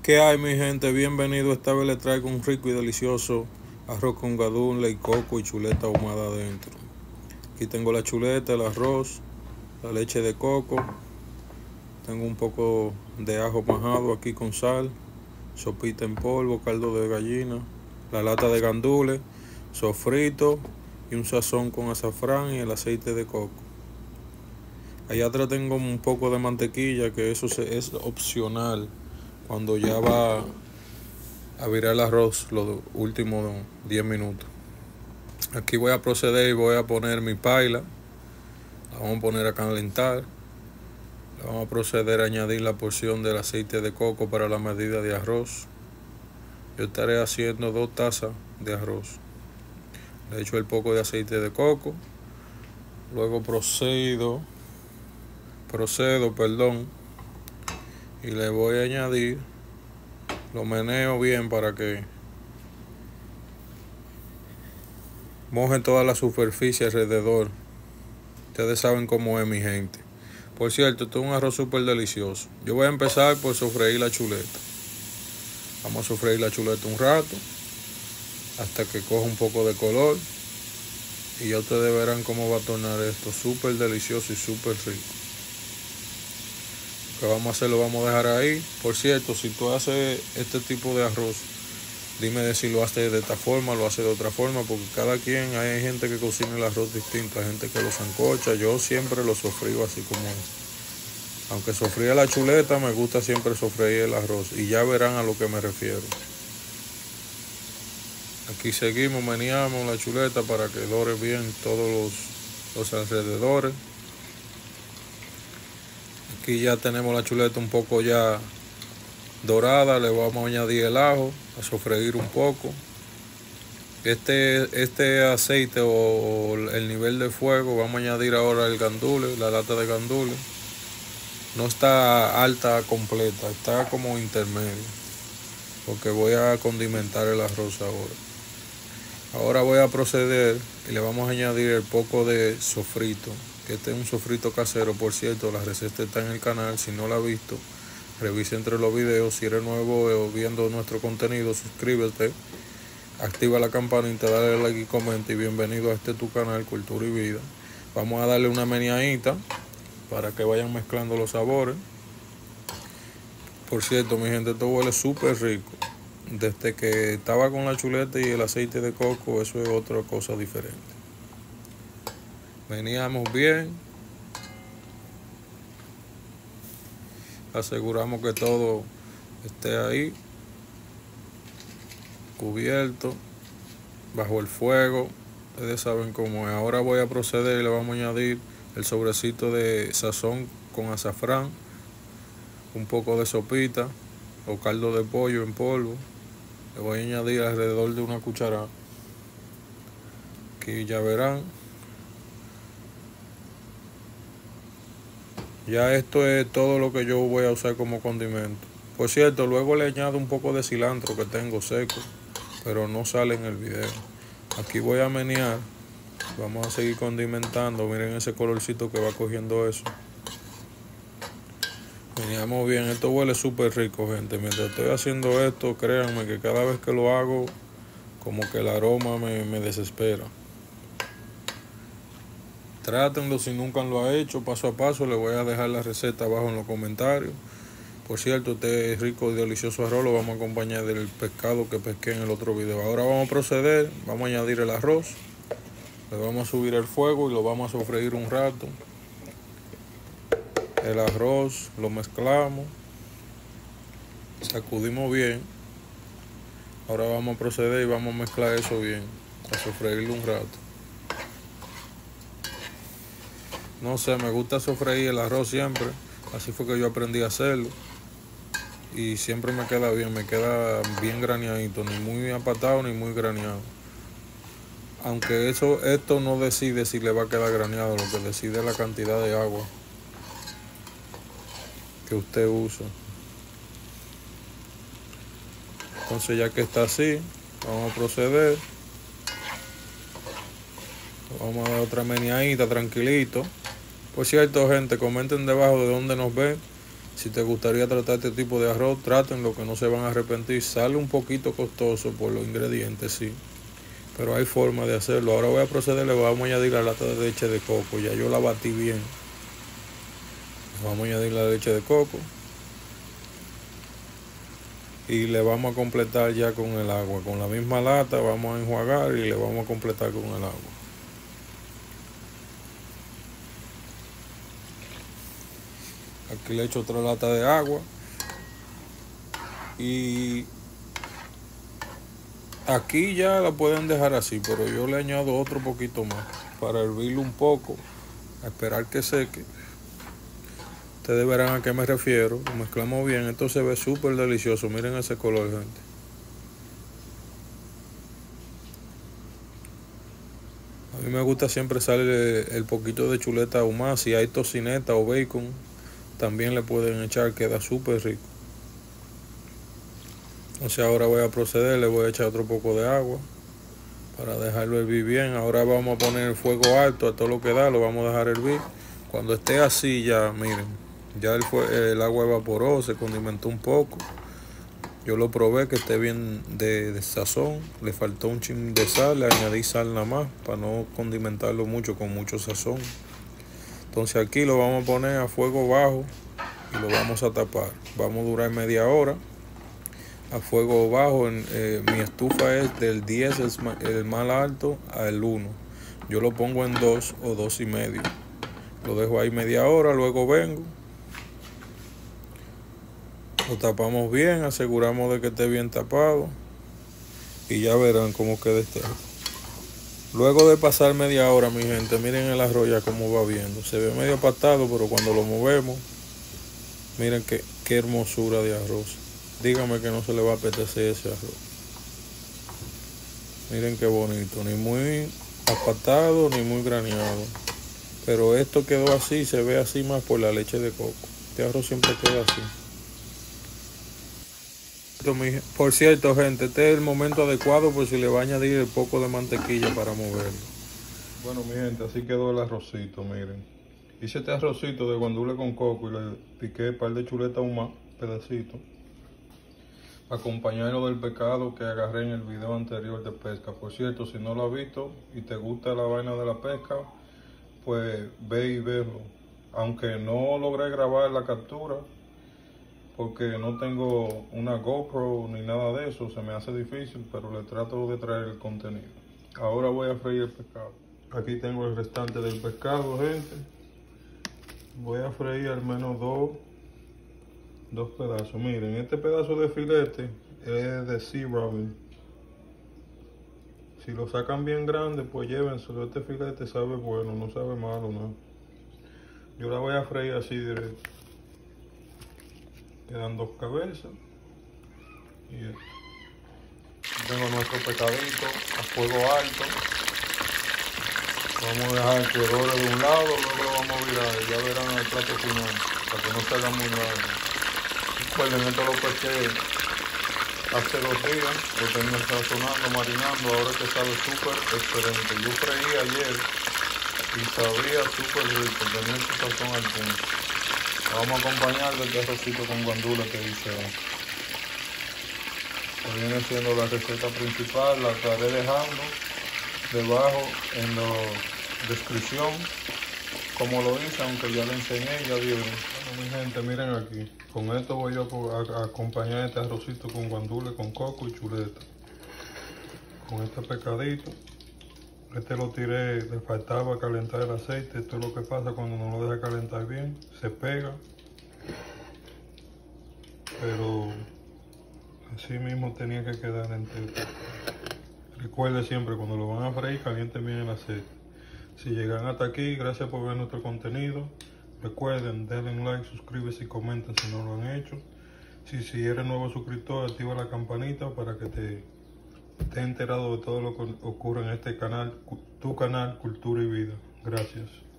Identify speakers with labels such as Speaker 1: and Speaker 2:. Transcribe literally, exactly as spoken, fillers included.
Speaker 1: ¿Qué hay, mi gente? Bienvenido. Esta vez les traigo un rico y delicioso arroz con gandule y coco y chuleta ahumada adentro. Aquí tengo la chuleta, el arroz, la leche de coco. Tengo un poco de ajo majado aquí con sal, sopita en polvo, caldo de gallina, la lata de gandules, sofrito y un sazón con azafrán y el aceite de coco. Allá atrás tengo un poco de mantequilla, que eso es opcional cuando ya va a virar el arroz los últimos diez minutos. Aquí voy a proceder y voy a poner mi paila. La vamos a poner a calentar. Le vamos a proceder a añadir la porción del aceite de coco para la medida de arroz. Yo estaré haciendo dos tazas de arroz. Le echo el poco de aceite de coco. Luego procedo, procedo, perdón, y le voy a añadir, lo meneo bien para que moje toda la superficie alrededor. Ustedes saben cómo es, mi gente. Por cierto, esto es un arroz súper delicioso. Yo voy a empezar por sofreír la chuleta. Vamos a sofreír la chuleta un rato, hasta que coja un poco de color. Y ya ustedes verán cómo va a tornar esto súper delicioso y súper rico. Lo que vamos a hacer, lo vamos a dejar ahí. Por cierto, si tú haces este tipo de arroz, dime de si lo hace de esta forma, lo hace de otra forma, porque cada quien, hay gente que cocina el arroz distinto, hay gente que lo sancocha. Yo siempre lo sofrío así como es. Aunque sofría la chuleta, me gusta siempre sofreír el arroz, y ya verán a lo que me refiero. Aquí seguimos, meneamos la chuleta para que dore bien todos los, los alrededores. Aquí ya tenemos la chuleta un poco ya dorada. Le vamos a añadir el ajo, a sofreír un poco. Este, este aceite o, o el nivel de fuego, vamos a añadir ahora el gandule, la lata de gandule. No está alta completa, está como intermedio, porque voy a condimentar el arroz ahora. Ahora voy a proceder y le vamos a añadir el poco de sofrito, que este es un sofrito casero. Por cierto, la receta está en el canal. Si no la has visto, revisa entre los videos. Si eres nuevo o viendo nuestro contenido, suscríbete, activa la campanita, dale like y comenta. Y bienvenido a este tu canal, Cultura y Vida. Vamos a darle una meneadita para que vayan mezclando los sabores. Por cierto, mi gente, esto huele súper rico. Desde que estaba con la chuleta y el aceite de coco, eso es otra cosa diferente. Meneamos bien. Aseguramos que todo esté ahí, cubierto, bajo el fuego. Ustedes saben cómo es. Ahora voy a proceder y le vamos a añadir el sobrecito de sazón con azafrán, un poco de sopita o caldo de pollo en polvo. Le voy a añadir alrededor de una cucharada. Aquí ya verán. Ya esto es todo lo que yo voy a usar como condimento. Por cierto, luego le añado un poco de cilantro que tengo seco, pero no sale en el video. Aquí voy a menear. Vamos a seguir condimentando. Miren ese colorcito que va cogiendo eso. Meneamos bien. Esto huele súper rico, gente. Mientras estoy haciendo esto, créanme que cada vez que lo hago, como que el aroma me, me desespera. Trátenlo si nunca lo han hecho, paso a paso. Les voy a dejar la receta abajo en los comentarios. Por cierto, este rico y delicioso arroz lo vamos a acompañar del pescado que pesqué en el otro video. Ahora vamos a proceder, vamos a añadir el arroz. Le vamos a subir el fuego y lo vamos a sofreír un rato. El arroz lo mezclamos, sacudimos bien. Ahora vamos a proceder y vamos a mezclar eso bien, a sofreírlo un rato. No sé, me gusta sofreír el arroz siempre. Así fue que yo aprendí a hacerlo. Y siempre me queda bien, me queda bien graneadito, ni muy apatado ni muy graneado. Aunque eso, esto no decide si le va a quedar graneado, lo que decide es la cantidad de agua que usted usa. Entonces, ya que está así, vamos a proceder. Vamos a dar otra meneadita tranquilito. Por cierto, gente, comenten debajo de dónde nos ven. Si te gustaría tratar este tipo de arroz, trátenlo, que no se van a arrepentir. Sale un poquito costoso por los ingredientes, sí, pero hay forma de hacerlo. Ahora voy a proceder, le vamos a añadir la lata de leche de coco. Ya yo la batí bien. Vamos a añadir la leche de coco y le vamos a completar ya con el agua. Con la misma lata vamos a enjuagar y le vamos a completar con el agua. Aquí le echo otra lata de agua y aquí ya la pueden dejar así, pero yo le añado otro poquito más para hervirlo un poco, a esperar que seque. Ustedes verán a qué me refiero. Lo mezclamos bien. Esto se ve súper delicioso. Miren ese color, gente. A mí me gusta siempre sale el poquito de chuleta ahumada. Si hay tocineta o bacon, también le pueden echar. Queda súper rico. Entonces ahora voy a proceder. Le voy a echar otro poco de agua para dejarlo hervir bien. Ahora vamos a poner el fuego alto a todo lo que da. Lo vamos a dejar hervir. Cuando esté así ya, miren. Ya el, fue, el agua evaporó, se condimentó un poco. Yo lo probé que esté bien de, de sazón. Le faltó un chin de sal, le añadí sal nada más para no condimentarlo mucho con mucho sazón. Entonces aquí lo vamos a poner a fuego bajo y lo vamos a tapar. Vamos a durar media hora a fuego bajo. En, eh, mi estufa es del diez, el, el más alto, al uno. Yo lo pongo en dos o dos y medio. Lo dejo ahí media hora, luego vengo. Lo tapamos bien, aseguramos de que esté bien tapado y ya verán cómo queda este. Luego de pasar media hora, mi gente, miren el arroz ya cómo va viendo. Se ve medio apatado, pero cuando lo movemos, miren qué, qué hermosura de arroz. Dígame que no se le va a apetecer ese arroz. Miren qué bonito, ni muy apatado ni muy graneado. Pero esto quedó así, se ve así más por la leche de coco. Este arroz siempre queda así. Por cierto, gente, este es el momento adecuado por si le va a añadir el poco de mantequilla para moverlo. Bueno, mi gente, así quedó el arrocito, miren. Hice este arrocito de guandule con coco y le piqué un par de chuletas ahumadas, pedacitos. Acompañarlo del pescado que agarré en el video anterior de pesca. Por cierto, si no lo has visto y te gusta la vaina de la pesca, pues ve y verlo. Aunque no logré grabar la captura, porque no tengo una GoPro ni nada de eso, se me hace difícil, pero le trato de traer el contenido. Ahora voy a freír el pescado. Aquí tengo el restante del pescado, gente. Voy a freír al menos dos, dos pedazos. Miren, este pedazo de filete es de Sea Robin. Si lo sacan bien grande, pues llévenselo. Este filete sabe bueno, no sabe malo, ¿no? Yo la voy a freír así directo. Quedan dos cabezas y tengo nuestro pescadito a fuego alto. Vamos a dejar que dore de un lado, luego lo vamos a virar y ya verán el plato final para que no salga muy largo. Recuerden, esto lo pesqué hace dos días, lo tengo sazonando, marinando, ahora que sabe súper excelente. Yo freí ayer y sabía súper rico, tenía su sazón al punto. Vamos a acompañar de este arrocito con guandule que hice hoy. Que viene siendo la receta principal, la estaré dejando debajo en la descripción como lo hice, aunque ya le enseñé, ya vieron. Bueno, mi gente, miren aquí. Con esto voy yo a, a acompañar este arrocito con guandule, con coco y chuleta. Con este pescadito. Este lo tiré, le faltaba calentar el aceite. Esto es lo que pasa cuando no lo deja calentar bien. Se pega. Pero así mismo tenía que quedar entero. Recuerde siempre, cuando lo van a freír, calienten bien el aceite. Si llegan hasta aquí, gracias por ver nuestro contenido. Recuerden, denle un like, suscríbete y comenten si no lo han hecho. Si, si eres nuevo suscriptor, activa la campanita para que te estés enterado de todo lo que ocurre en este canal, tu canal Cultura y Vida. Gracias.